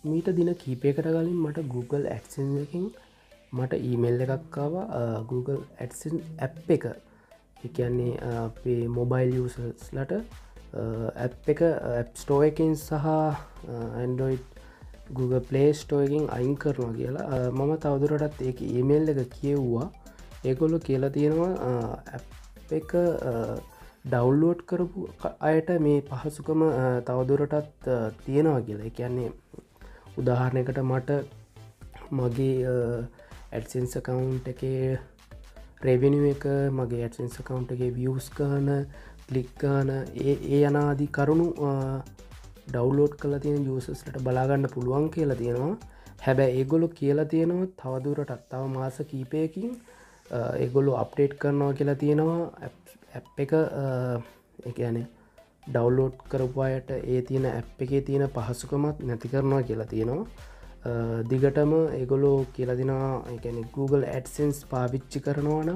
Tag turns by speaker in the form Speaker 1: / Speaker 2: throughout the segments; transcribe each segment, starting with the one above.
Speaker 1: මීට දින කීපයකට කලින් මට Google AdSense එකකින් මට ඊමේල් එකක් ආවා Google AdSense ඇප් එක. ඒ කියන්නේ අපේ මොබයිල් යූසර්ස්ලට ඇප් එක ඇප් ස්ටෝර් එකකින් සහ Android Google Play Store එකකින් අයින් කරනවා කියලා. මම තවදුරටත් ඒක ඊමේල් එක කියෙව්වා. ඒගොල්ලෝ කියලා තියෙනවා ඇප් එක ඩවුන්ලෝඩ් කරපු අයට මේ පහසුකම තවදුරටත් තියෙනවා කියලා. ඒ කියන්නේ උදාහරණයකට මට මගේ AdSense account එකේ revenue එක, මගේ AdSense account එකේ views ගාන, click ගාන, ඒ යනාදී කරුණු ඩවුන්ලෝඩ් කරලා තියෙන users ලට බලාගන්න පුළුවන් කියලා තියෙනවා. හැබැයි ඒගොල්ලෝ කියලා තියෙනවා තවදුරටත් තව මාස කීපයකින් ඒගොල්ලෝ අප්ඩේට් කරනවා කියලා තියෙනවා ඇප් එක. ඒ කියන්නේ ඩවුන්ලෝඩ් කරපු අයට ඒ තියෙන ඇප් එකේ තියෙන පහසුකමත් නැති කරනවා කියලා තියෙනවා. දිගටම ඒගොල්ලෝ කියලා දෙනවා ඒ කියන්නේ Google AdSense පාවිච්චි කරනවා නම්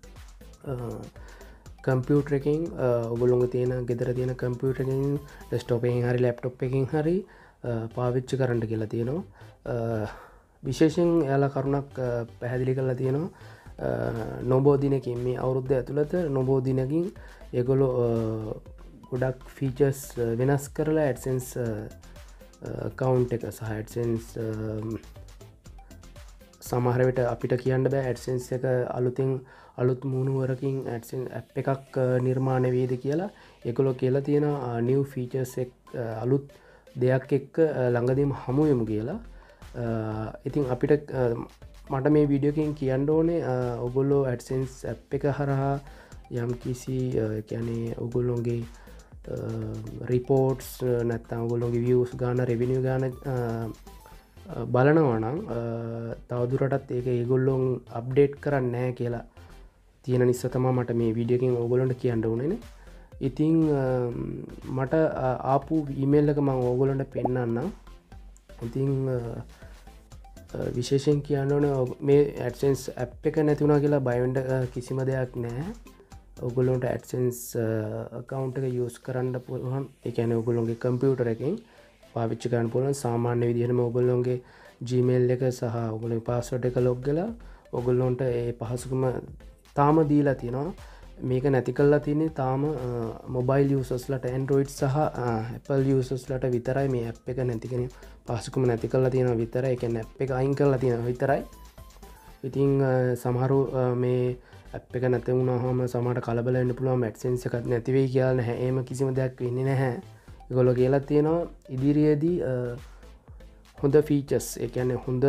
Speaker 1: කම්පියුටර් එකකින් ඔයගොල්ලෝගේ තියෙන ගෙදර තියෙන කම්පියුටර් එකකින් ඩෙස්ක්ටොප් එකකින් හරි ලැප්ටොප් එකකින් හරි පාවිච්චි කරන්න කියලා තියෙනවා. විශේෂයෙන් එයාලා කරුණක් පැහැදිලි කරලා තියෙනවා. නොබෝ දිනකින් මේ අවුරුද්ද ඇතුළත නොබෝ දිනකින් ඒගොල්ලෝ ගොඩක් ෆීචර්ස් වෙනස් කරලා AdSense account එක සහ AdSense සමහර විට අපිට කියන්න බෑ AdSense එක අලුත් මුණුවරකින් AdSense app එකක් නිර්මාණය වේද කියලා. ඒගොල්ලෝ කියලා තියෙනවා new features එක අලුත් දෙයක් එක්ක ළඟදීම හමු වෙමු කියලා. ඉතින් අපිට මට මේ වීඩියෝ එකකින් කියන්න ඕනේ ඔයගොල්ලෝ AdSense app එක හරහා යම් කිසි කියන්නේ ඔයගොල්ලෝගේ රිපෝට්ස් නැත්නම් ඔයගොල්ලෝගේ views ගාන, revenue ගාන බලනවා නම් තවදුරටත් ඒක ඒගොල්ලොන් අප්ඩේට් කරන්නේ නැහැ කියලා තියෙන නිසා තමයි මට මේ වීඩියෝ එකෙන් ඔයගොල්ලන්ට කියන්න ඕනේ. ඉතින් මට ආපු ඊමේල් එක මම ඔයගොල්ලන්ට පෙන්නන්නම්. ඉතින් විශේෂයෙන් කියන්න ඕනේ මේ AdSense app එක නැති වුණා කියලා බය වෙන්න කිසිම දෙයක් නැහැ. ඔයගොල්ලන්ට AdSense account එක use කරන්න පුළුවන්. ඒ කියන්නේ ඔයගොල්ලෝගේ කම්පියුටර් එකෙන් පාවිච්චි කරන්න පුළුවන්. සාමාන්‍ය විදිහටම ඔයගොල්ලෝගේ Gmail එක සහ ඔයගොල්ලෝගේ password එක log කරලා ඔයගොල්ලන්ට ඒ පහසුකම තාම දීලා තියෙනවා. මේක නැති කරලා තියෙන්නේ තාම mobile users ලට Android සහ Apple users ලට විතරයි මේ app එක නැති කෙනෙ පහසුකම නැති කරලා තියෙනවා විතරයි. ඒ කියන්නේ app එක අයින් කරලා තියෙනවා විතරයි. ඉතින් සමහරු මේ app එක නැති වුණාම සමහරට කලබල වෙන්න පුළුවන්. AdSense එකක් නැති වෙයි කියලා නැහැ. එහෙම කිසිම දෙයක් වෙන්නේ නැහැ. ඒගොල්ලෝ කියලා තියෙනවා ඉදිරියේදී හොඳ ෆීචර්ස්, ඒ කියන්නේ හොඳ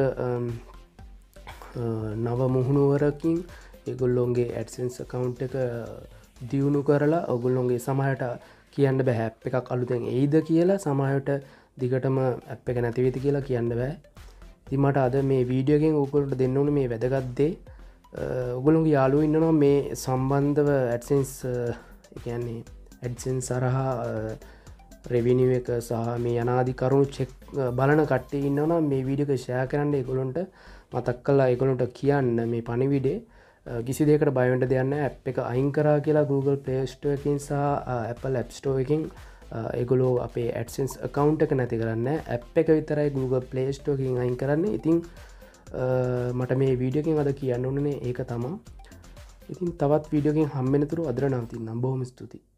Speaker 1: නව මුහුණුවරකින් ඒගොල්ලොන්ගේ AdSense account එක දියුණු කරලා ඔයගොල්ලොන්ගේ සමහරට කියන්න බෑ app එකක් අලුතෙන් එයිද කියලා. සමහරට දිගටම app එක නැති වෙයිද කියලා කියන්න බෑ. ඉතින් මට අද මේ වීඩියෝ එකෙන් ඔයගොල්ලන්ට දෙන්න ඕනේ මේ වැදගත් දේ. ඔයගොල්ලෝගේ යාළුවෝ ඉන්නවා මේ සම්බන්ධව AdSense ඒ කියන්නේ AdSense හරහා revenue එක සහ මේ අනාදි කරුණු චෙක් බලන කට්ටිය ඉන්නවා නම් මේ වීඩියෝ එක share කරන්න. ඒගොල්ලන්ට මතක් කරලා ඒගොල්ලන්ට කියන්න මේ පණිවිඩේ කිසි දෙයකට බය වෙන්න දෙයක් නැහැ. app එක අයින් කරා කියලා Google Play Store එකකින් සහ Apple App Store එකකින් ඒගොල්ලෝ අපේ AdSense account එක නැති කරන්නේ නැහැ. app එක විතරයි Google Play Store එකකින් අයින් කරන්නේ. ඉතින් මට මේ වීඩියෝ එකෙන් අද කියන්න ඕනේ ඒක තමයි. ඉතින් තවත් වීඩියෝ එකකින් හම්බෙනතුරු අදට නවතින්නම්. බොහොම ස්තුතියි.